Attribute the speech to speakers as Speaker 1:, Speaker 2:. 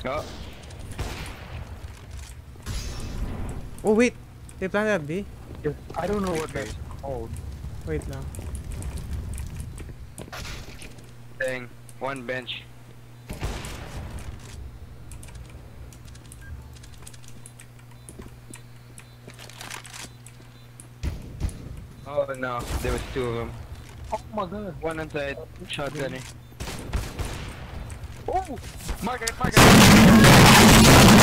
Speaker 1: Oh,
Speaker 2: Oh wait, they planted at B.
Speaker 3: Yes, I don't know what
Speaker 1: okay.
Speaker 3: that's called.
Speaker 2: Wait lang.
Speaker 1: Dang. One bench. Oh no, there was two of them.
Speaker 3: Oh my god.
Speaker 1: One inside. Shotgun.
Speaker 3: Oh! Mark it, mark it!